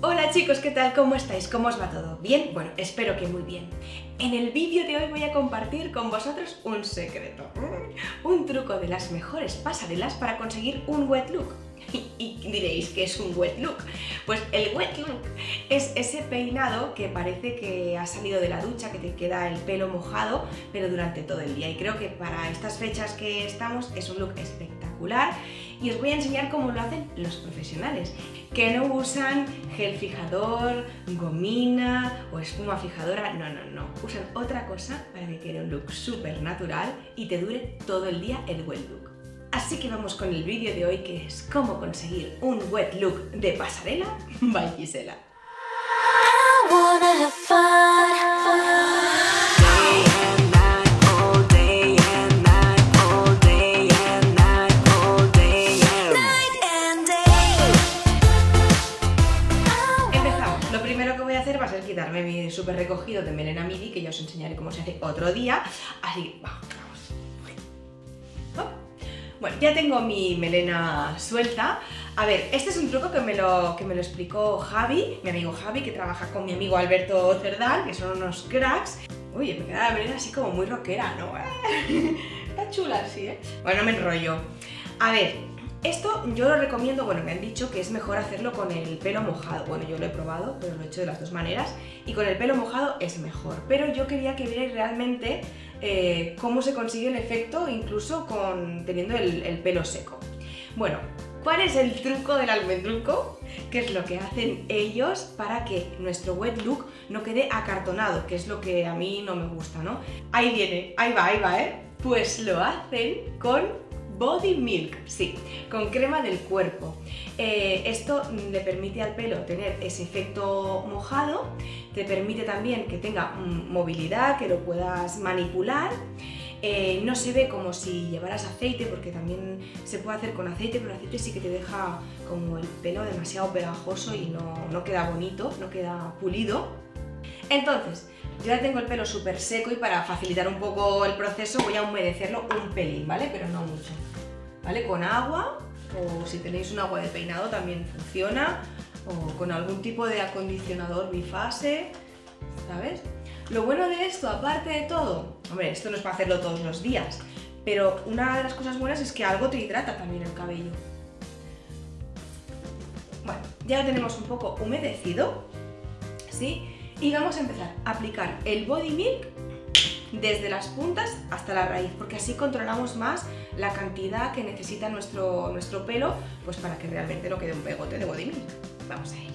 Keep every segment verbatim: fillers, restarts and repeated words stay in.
Hola chicos, ¿qué tal? ¿Cómo estáis? ¿Cómo os va todo? ¿Bien? Bueno, espero que muy bien. En el vídeo de hoy voy a compartir con vosotros un secreto, un truco de las mejores pasarelas para conseguir un wet look. Y diréis, ¿qué es un wet look? Pues el wet look es ese peinado que parece que has salido de la ducha, que te queda el pelo mojado, pero durante todo el día. Y creo que para estas fechas que estamos es un look espectacular y os voy a enseñar cómo lo hacen los profesionales, que no usan gel fijador, gomina o espuma fijadora, no, no, no. Usan otra cosa para que quede un look súper natural y te dure todo el día el wet look. Así que vamos con el vídeo de hoy, que es cómo conseguir un wet look de pasarela by Gisela. Empezamos. Lo primero que voy a hacer va a ser quitarme mi súper recogido de melena midi, que ya os enseñaré cómo se hace otro día. Así que vamos. Bueno, ya tengo mi melena suelta. A ver, este es un truco que me lo, que me lo explicó Javi, mi amigo Javi, que trabaja con mi amigo Alberto Cerdán, que son unos cracks. Oye, me queda la melena así como muy rockera, ¿no? Está chula así, ¿eh? Bueno, no me enrollo. A ver, esto yo lo recomiendo, bueno, me han dicho que es mejor hacerlo con el pelo mojado. Bueno, yo lo he probado, pero lo he hecho de las dos maneras. Y con el pelo mojado es mejor. Pero yo quería que vierais realmente eh, cómo se consigue el efecto, incluso con, teniendo el, el pelo seco. Bueno, ¿cuál es el truco del almendruco? ¿Qué es lo que hacen ellos para que nuestro wet look no quede acartonado? Que es lo que a mí no me gusta, ¿no? Ahí viene, ahí va, ahí va, ¿eh? Pues lo hacen con Body Milk, sí, con crema del cuerpo. Eh, esto le permite al pelo tener ese efecto mojado, te permite también que tenga movilidad, que lo puedas manipular. Eh, no se ve como si llevaras aceite, porque también se puede hacer con aceite, pero el aceite sí que te deja como el pelo demasiado pegajoso y no, no queda bonito, no queda pulido. Entonces, yo ya tengo el pelo súper seco y para facilitar un poco el proceso voy a humedecerlo un pelín, ¿vale? Pero no mucho, ¿vale? Con agua, o si tenéis un agua de peinado también funciona, o con algún tipo de acondicionador bifase, ¿sabes? Lo bueno de esto, aparte de todo, hombre, esto no es para hacerlo todos los días, pero una de las cosas buenas es que algo te hidrata también el cabello. Bueno, ya lo tenemos un poco humedecido, ¿sí? Y vamos a empezar a aplicar el Body Milk desde las puntas hasta la raíz, porque así controlamos más la cantidad que necesita nuestro, nuestro pelo, pues para que realmente no quede un pegote de Body Milk. Vamos a ello.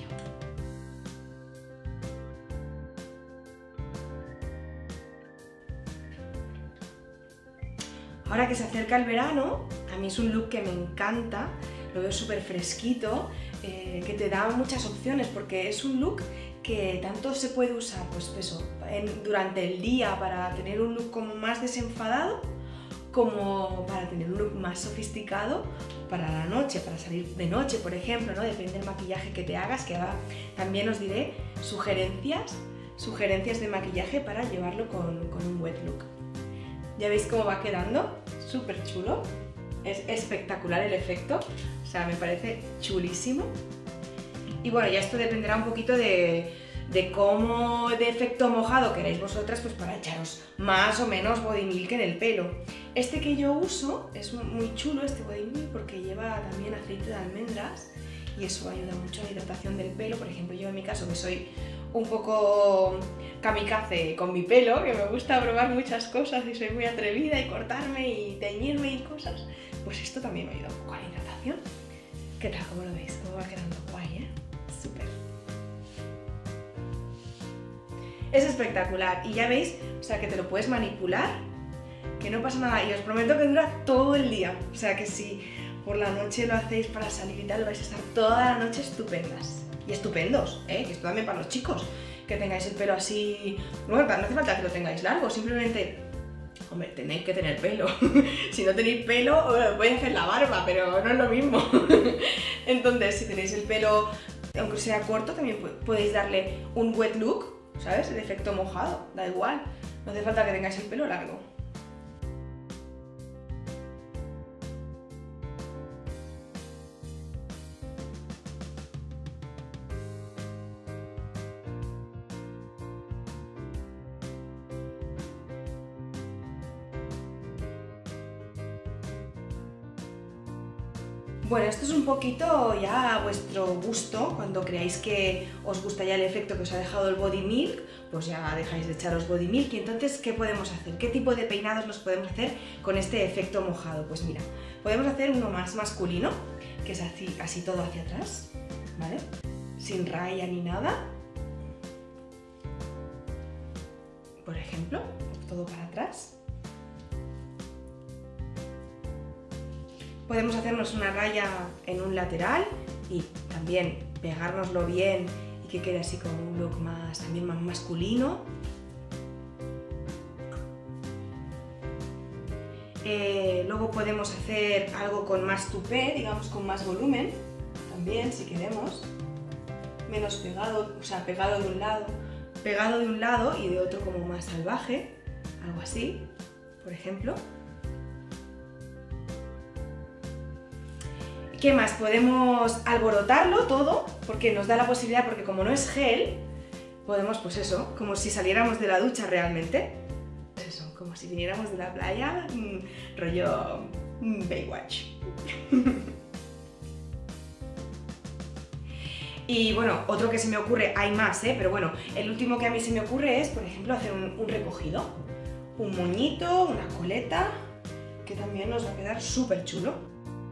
Ahora que se acerca el verano, a mí es un look que me encanta, lo veo súper fresquito, eh, que te da muchas opciones, porque es un look que tanto se puede usar, pues eso, en, durante el día para tener un look como más desenfadado, como para tener un look más sofisticado para la noche, para salir de noche, por ejemplo, ¿no? Depende del maquillaje que te hagas, que ahora también os diré sugerencias, sugerencias de maquillaje para llevarlo con, con un wet look. ¿Ya veis cómo va quedando? Súper chulo, es espectacular el efecto, o sea, me parece chulísimo. Y bueno, ya esto dependerá un poquito de, de cómo de efecto mojado queréis vosotras, pues para echaros más o menos Body Milk en el pelo. Este que yo uso es muy chulo, este Body Milk, porque lleva también aceite de almendras y eso ayuda mucho a la hidratación del pelo. Por ejemplo, yo en mi caso, que soy un poco kamikaze con mi pelo, que me gusta probar muchas cosas y soy muy atrevida y cortarme y teñirme y cosas, pues esto también me ayuda un poco a la hidratación. ¿Qué tal? ¿Cómo lo veis? ¿Cómo va quedando? Guay, ¿eh? Súper. Es espectacular y ya veis, o sea, que te lo puedes manipular, que no pasa nada y os prometo que dura todo el día. O sea, que si por la noche lo hacéis para salir y tal, vais a estar toda la noche estupendas. Y estupendos, ¿eh? Que esto también para los chicos, que tengáis el pelo así. Bueno, no hace falta que lo tengáis largo, simplemente, hombre, tenéis que tener pelo. Si no tenéis pelo, voy a hacer la barba, pero no es lo mismo. Entonces, si tenéis el pelo, aunque sea corto, también podéis darle un wet look, ¿sabes? El efecto mojado, da igual. No hace falta que tengáis el pelo largo. Bueno, esto es un poquito ya a vuestro gusto. Cuando creáis que os gusta ya el efecto que os ha dejado el Body Milk, pues ya dejáis de echaros Body Milk. Y entonces, ¿qué podemos hacer? ¿Qué tipo de peinados nos podemos hacer con este efecto mojado? Pues mira, podemos hacer uno más masculino, que es así, así todo hacia atrás, ¿vale? Sin raya ni nada. Por ejemplo, todo para atrás. Podemos hacernos una raya en un lateral y también pegárnoslo bien y que quede así como un look más, también más masculino. Eh, luego podemos hacer algo con más tupé, digamos con más volumen, también si queremos. Menos pegado, o sea, pegado de un lado, pegado de un lado y de otro como más salvaje, algo así, por ejemplo. ¿Qué más? Podemos alborotarlo todo, porque nos da la posibilidad, porque como no es gel, podemos, pues eso, como si saliéramos de la ducha realmente. Pues eso, como si viniéramos de la playa, mmm, rollo mmm, Baywatch. Y bueno, otro que se me ocurre, hay más, ¿eh? Pero bueno, el último que a mí se me ocurre es, por ejemplo, hacer un, un recogido. Un moñito, una coleta, que también nos va a quedar súper chulo.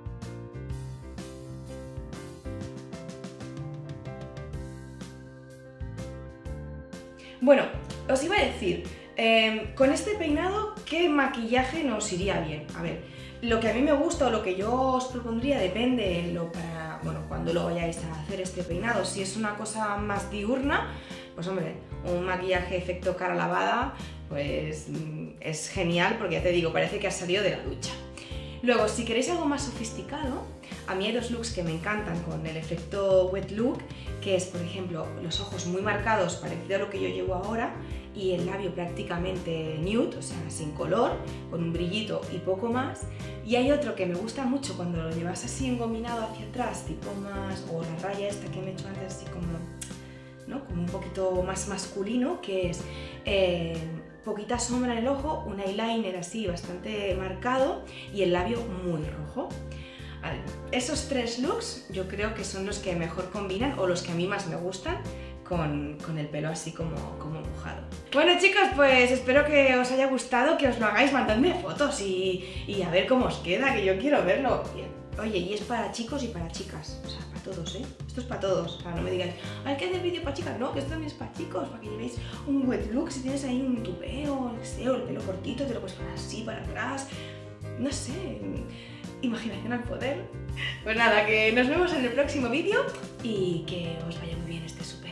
Bueno, os iba a decir, eh, con este peinado, ¿qué maquillaje nos iría bien? A ver, lo que a mí me gusta o lo que yo os propondría depende lo para, bueno, cuando lo vayáis a hacer este peinado. Si es una cosa más diurna, pues hombre, un maquillaje efecto cara lavada, pues es genial porque ya te digo, parece que has salido de la ducha. Luego, si queréis algo más sofisticado, a mí hay dos looks que me encantan con el efecto wet look, que es, por ejemplo, los ojos muy marcados, parecido a lo que yo llevo ahora, y el labio prácticamente nude, o sea, sin color, con un brillito y poco más. Y hay otro que me gusta mucho cuando lo llevas así engominado hacia atrás, tipo más, o la raya esta que me he hecho antes, así como, ¿no? Como un poquito más masculino, que es eh, poquita sombra en el ojo, un eyeliner así bastante marcado y el labio muy rojo. Vale. Esos tres looks yo creo que son los que mejor combinan o los que a mí más me gustan con, con el pelo así como, como mojado. Bueno chicos, pues espero que os haya gustado, que os lo hagáis, mandadme fotos y, y a ver cómo os queda, que yo quiero verlo. Oye, y es para chicos y para chicas, o sea, para todos, ¿eh? Esto es para todos, o sea, no me digáis, hay que hacer vídeo para chicas, no, que esto también es para chicos, para que llevéis un wet look, si tienes ahí un tupeo, o el pelo cortito, te lo puedes poner así, para atrás, no sé, imaginación al poder. Pues nada, que nos vemos en el próximo vídeo y que os vaya muy bien este súper.